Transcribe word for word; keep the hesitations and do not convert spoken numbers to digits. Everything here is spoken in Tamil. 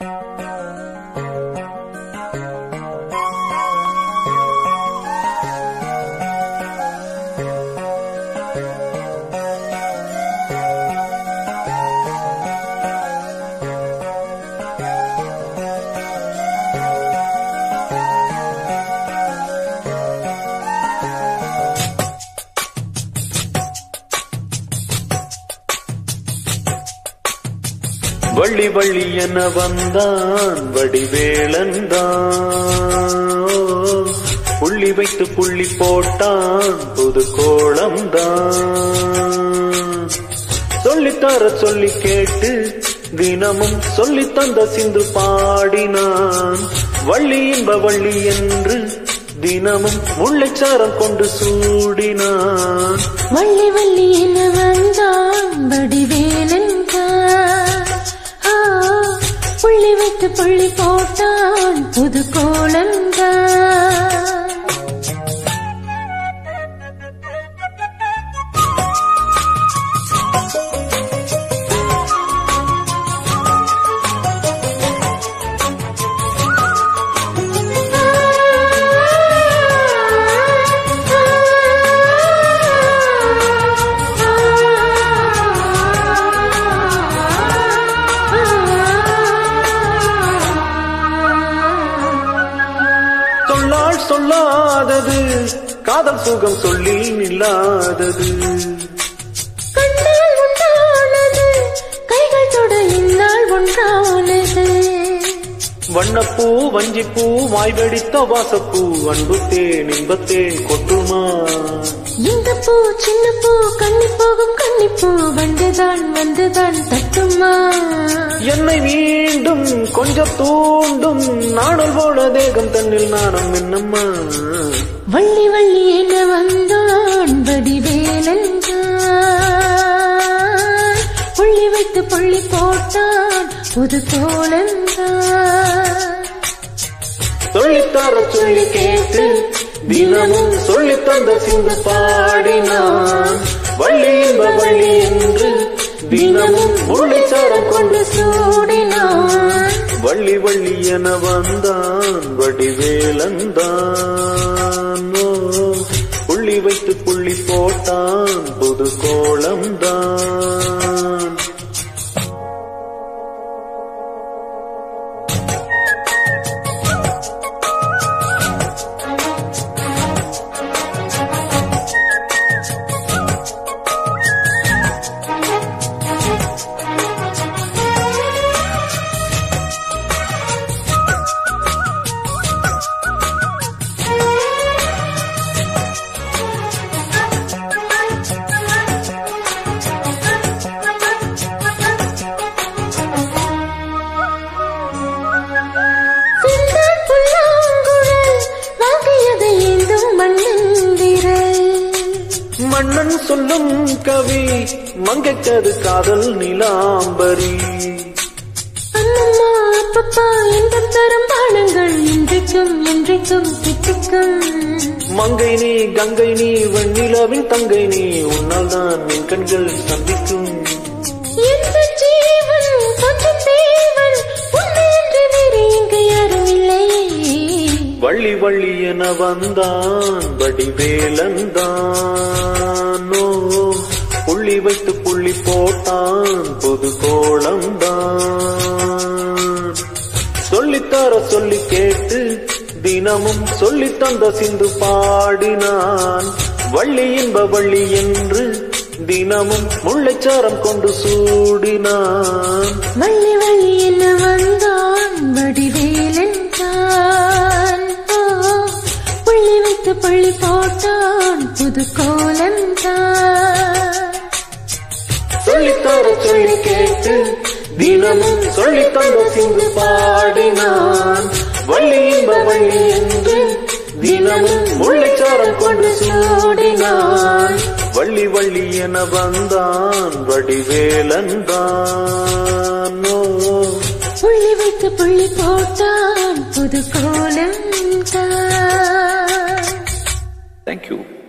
வள்ளி வள்ளி என வந்தான் வடிவேலந்தான், புள்ளி வைத்து புள்ளி போட்டான் புது கோலம்தான். சொல்லித்தர சொல்லி கேட்டு தினமும் சொல்லி தந்த சிந்து பாடினான். வள்ளி இன்ப வள்ளி என்று தினமும் முல்லைச்சாரம் கொண்டு சூடினான். வள்ளி வள்ளி என வந்தான் வடிவேலந்தான், புள்ளி வைத்து புள்ளி போட்டான் புது கோலம்தான். சொல்லாதது காதல் சுகம் சொல்லி நில்லாதது, கண்ணால் உண்டானது கைகள் தொட இந்நாள் ஒன்றானது. வண்ணப்பூ வஞ்சிப்பூ வாய் வெடித்த வாசப்பூ அன்பு தேன் இன்பத்தேன் கொட்டுமா. இந்த பூ சின்ன பூ கண்ணி போகும் கண்ணிப்பூ வந்துதான் வந்துதான் தட்டுமா. என்னை மீண்டும் கொஞ்சம் தூண்டும் நாடல் போல தேகம் தன்னில் நாணம் என்னம்மா. வள்ளி வள்ளி என வந்தான் வடிவேலந்தான், புள்ளி வைத்து புள்ளி போட்டான் புது கோலந்தான். சொல்லித்தர சொல்லி கேட்டு தினமும் சொல்லி தந்த சிந்து பாடினான். வள்ளி இன்ப வள்ளி என்று தினமும் முல்லைச்சாரம் கொண்டு சூடினான். வள்ளி வள்ளி என வந்தான் வடிவேலந்தான், புள்ளி வைத்து புள்ளி போட்டான் புது கோலம்தான். மன்னன் சொல்லும் கவி மங்கைக்கது காதல் நிலாம்பரி. அம்மம்மா அப்பப்பா இந்த தரும் பானங்கள் இன்றைக்கும் என்றைக்கும் கிட்டிக்கும். மங்கை நீ கங்கை நீ வெண்ணிலாவின் தங்கை நீ, உன்னால் தான் என் கண்கள் சந்திக்கும். எந்த ஜீவன் கொஞ்சம் தேவன் உன்னை என்று வேறு இங்கு யாரும் இல்லையே. வள்ளி வள்ளி என வந்தான் வடிவேலந்தான், புள்ளி வைத்து புள்ளி போட்டான் புது கோலம்தான். சொல்லித்தர சொல்லி கேட்டு தினமும் சொல்லி தந்த சிந்து பாடினான். வள்ளி இன்ப வள்ளி என்று தினமும் முல்லைச்சாரம் கொண்டு சூடினான். வள்ளி வள்ளி என வந்தான் வடிவேலந்தான், புள்ளி வைத்து புள்ளி போட்டான் புது கோலம்தான். சொல்லித்தர சொல்லி கேட்டு தினமும் சொல்லி தந்த சிந்து பாடினான். வள்ளி இன்ப வள்ளி என்று தினமும் முல்லைச்சாரம் கொண்டு சூடினான். வள்ளி வள்ளி என வந்தான் வடிவேலந்தான், புள்ளி வைத்து புள்ளி போட்டான் புது கோலம்தான். Thank you.